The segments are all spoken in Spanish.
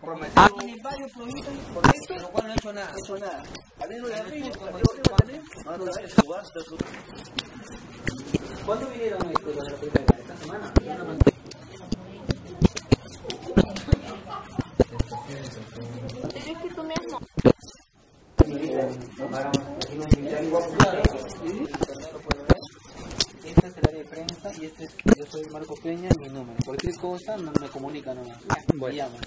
comprometido. Tiene varios proyectos por lo cual no ha hecho nada. No ha hecho nada. A ver, no le arriba, ¿Cuándo vinieron estos de la primera? ¿Esta semana? Es que tú mismo. Este es el área de prensa y este es, yo soy Marco Peña, mi número. Cualquier cosa no me comunica nomás. Me llamas.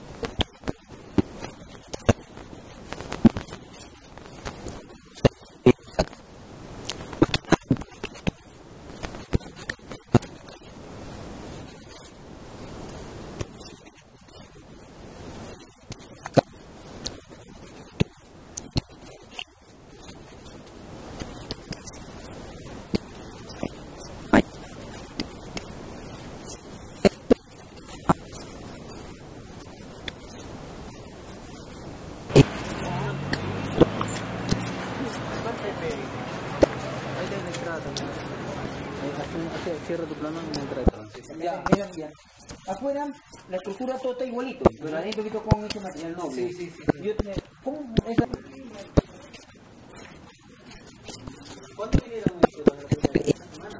Cierra tu plano y entra. Ya. Afuera la estructura todo está igualito, pero adentro que con ese material noble. Sí. ¿Cuándo vinieron estos de la primera? ¿Esta semana?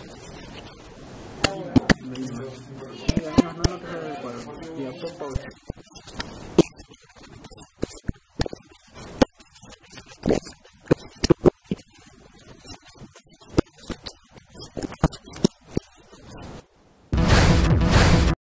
No te acuerdo. Ya, por favor.